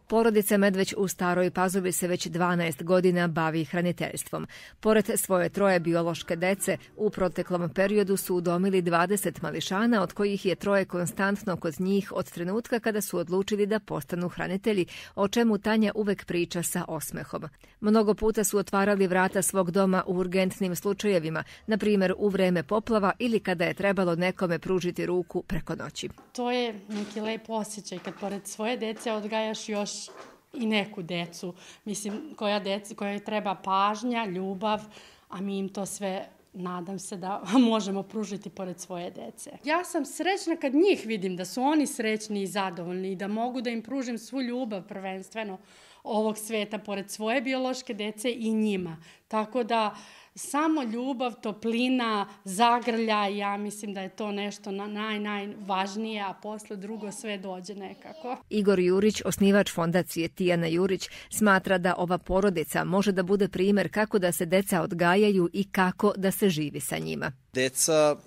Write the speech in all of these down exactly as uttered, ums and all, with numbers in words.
Porodica Medveć u Staroj Pazovi se već dvanaest godina bavi hraniteljstvom. Pored svoje troje biološke dece, u proteklom periodu su udomili dvadeset mališana, od kojih je troje konstantno kod njih od trenutka kada su odlučili da postanu hranitelji, o čemu Tanja uvek priča sa osmehom. Mnogo puta su otvarali vrata svog doma u urgentnim slučajevima, na primjer u vreme poplava ili kada je trebalo nekome pružiti ruku preko noći. To je neki lep osjećaj kad pored svoje dece odgajaš još i neku decu, mislim, koja, deci, koja treba pažnja, ljubav, a mi im to sve, nadam se, da možemo pružiti pored svoje dece. Ja sam srećna kad njih vidim, da su oni srećni i zadovoljni i da mogu da im pružim svu ljubav prvenstveno ovog sveta pored svoje biološke dece i njima. Tako da samo ljubav, toplina, zagrljaj, ja mislim da je to nešto naj, najvažnije, a posle drugo sve dođe nekako. Igor Jurić, osnivač fondacije Tijana Jurić, smatra da ova porodica može da bude primer kako da se deca odgajaju i kako da se živi sa njima. Deca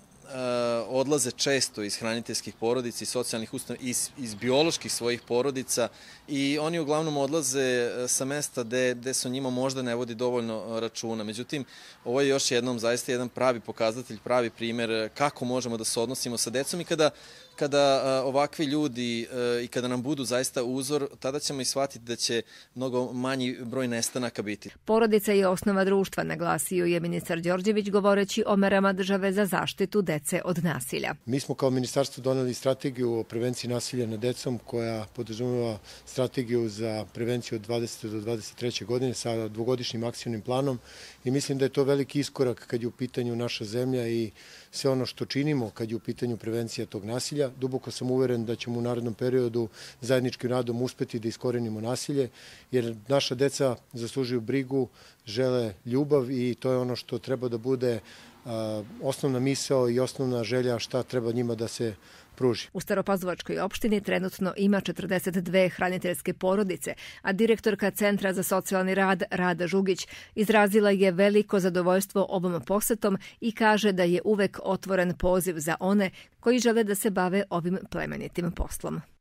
odlaze često iz hraniteljskih porodica i socijalnih ustanova, iz, iz bioloških svojih porodica i oni uglavnom odlaze sa mesta gde, gde se o njima možda ne vodi dovoljno računa. Međutim, ovo je još jednom zaista jedan pravi pokazatelj, pravi primer kako možemo da se odnosimo sa decom i kada kada ovakvi ljudi i kada nam budu zaista uzor, tada ćemo i shvatiti da će mnogo manji broj nestanaka biti. Porodica je osnova društva, naglasio je ministar Đorđević govoreći o merama države za zaštitu dece od nasilja. Mi smo kao ministarstvo doneli strategiju o prevenciji nasilja nad decom koja podrazumeva strategiju za prevenciju od dvadesete do dvadeset treće godine sa dvogodišnjim akcijnim planom i mislim da je to veliki iskorak kad je u pitanju naša zemlja i sve ono što činimo kad je u pitanju prevencija tog nasilja. Duboko sam uveren da ćemo u narednom periodu zajedničkim radom uspeti da iskorenimo nasilje, jer naša deca zaslužuju brigu, žele ljubav i to je ono što treba da bude a, osnovna misao i osnovna želja šta treba njima da se pruži. U Staropazovačkoj opštini trenutno ima četrdeset dve hraniteljske porodice, a direktorka Centra za socijalni rad Rada Žugić izrazila je veliko zadovoljstvo ovom posetom i kaže da je uvek otvoren poziv za one koji žele da se bave ovim plemenitim poslom.